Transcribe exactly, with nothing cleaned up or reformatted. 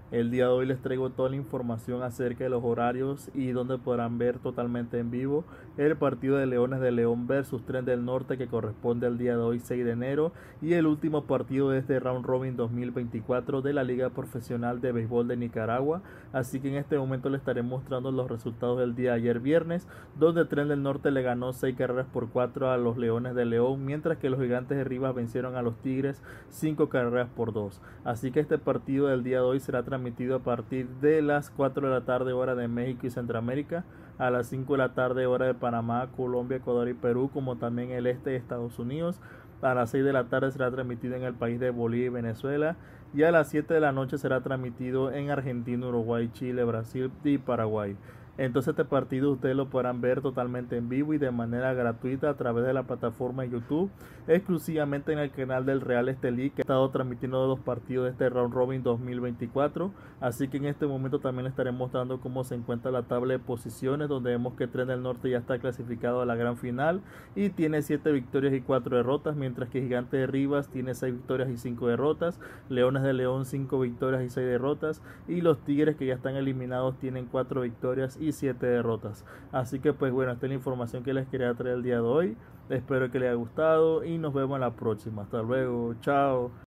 El día de hoy les traigo toda la información acerca de los horarios y donde podrán ver totalmente en vivo el partido de Leones de León versus Tren del Norte, que corresponde al día de hoy seis de enero, y el último partido de este Round Robin dos mil veinticuatro de la Liga Profesional de Béisbol de Nicaragua. Así que en este momento les estaré mostrando los resultados del día de ayer viernes, donde Tren del Norte le ganó seis carreras por cuatro a los Leones de León, mientras que los Gigantes de Rivas vencieron a los Tigres cinco carreras por dos. Así que este partido del día de hoy será transmitido a partir de las cuatro de la tarde hora de México y Centroamérica, a las cinco de la tarde hora de Panamá, Colombia, Ecuador y Perú, como también el este de Estados Unidos. A las seis de la tarde será transmitido en el país de Bolivia y Venezuela, y a las siete de la noche será transmitido en Argentina, Uruguay, Chile, Brasil y Paraguay. Entonces este partido ustedes lo podrán ver totalmente en vivo y de manera gratuita a través de la plataforma de YouTube, exclusivamente en el canal del Real Estelí, que ha estado transmitiendo los partidos de este Round Robin dos mil veinticuatro. Así que en este momento también les estaré mostrando cómo se encuentra la tabla de posiciones, donde vemos que Tren del Norte ya está clasificado a la gran final y tiene siete victorias y cuatro derrotas, mientras que Gigante de Rivas tiene seis victorias y cinco derrotas, Leones de León cinco victorias y seis derrotas, y los Tigres, que ya están eliminados, tienen cuatro victorias y siete derrotas. Así que pues bueno, esta es la información que les quería traer el día de hoy. Espero que les haya gustado y nos vemos en la próxima. Hasta luego, chao.